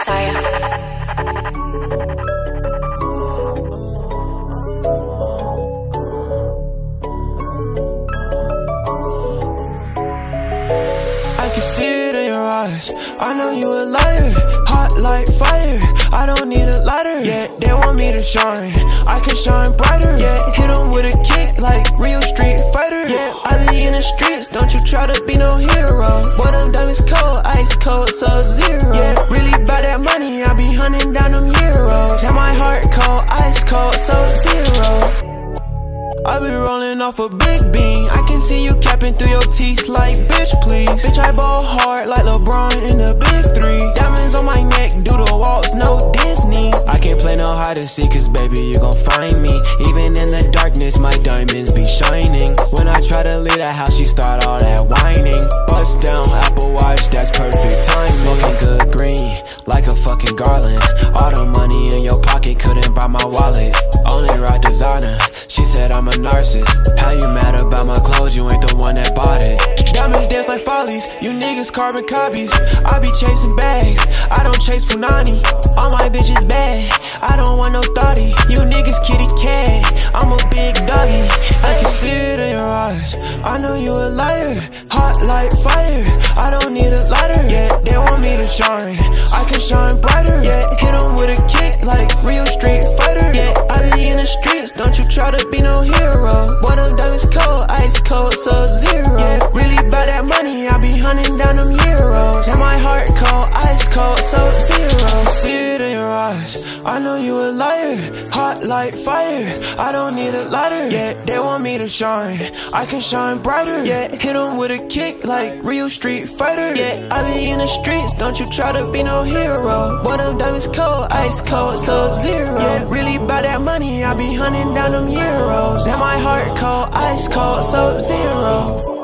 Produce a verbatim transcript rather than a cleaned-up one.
Saya. I can see it in your eyes, I know you a liar. Hot like fire, I don't need a lighter. Yeah, they want me to shine, I can shine brighter. Yeah, hit them with a kick like real Street Fighter. Yeah, I be in the streets, don't you try to be no hero. Boy, them diamonds cold, ice cold, sub-zero. Yeah, really bout that money, I be hunting down them euros. Now my heart cold, ice cold, sub-zero. I be rolling off a big bean, I can see you capping through your teeth like bitch please. Bitch, I ball hard like LeBron in the big three. Diamonds on my neck, do the waltz, no Disney. I can't play no hide and seek, cause baby you gon' find me. Even in the darkness, my diamonds be shining. When I try to leave the house, she start all that whining. Bust down, Apple Watch, that's perfect time. Smoking good green, like a fucking garland. All the money in your pocket couldn't buy my wallet. Only rock designer, she said I'm a narcissist. How you mad about my clothes, you ain't the one that bought it. Diamonds dance like follies, you niggas carbon copies. I be chasing bags, I don't chase punani. All my bitches bad, I don't want no thotty. You niggas kitty cat, I'm a big doggy. I can see it in your eyes, I know you a liar. Hot like fire, I don't need a lighter. Yeah, they want me to shine, I can shine brighter. Yeah, hit them with a kick like real Street Fighter. Yeah, I be in the streets, don't you try to be no hero. Boy, them diamonds cold, ice cold, sub-zero. Yeah, really bout that money, I be hunting down them euros. Now my heart cold, ice cold, sub-zero. See it in your eyes, I know you a liar. Hot like fire, I don't need a lighter. Yeah, they want me to shine, I can shine brighter. Yeah, hit them with a kick like real Street Fighter. Yeah, I be in the streets, don't you try to be no hero. Boy, them diamonds cold, ice cold, sub-zero. Yeah, really bout that money, I be hunting down them euros. Now my heart cold, ice cold, sub-zero.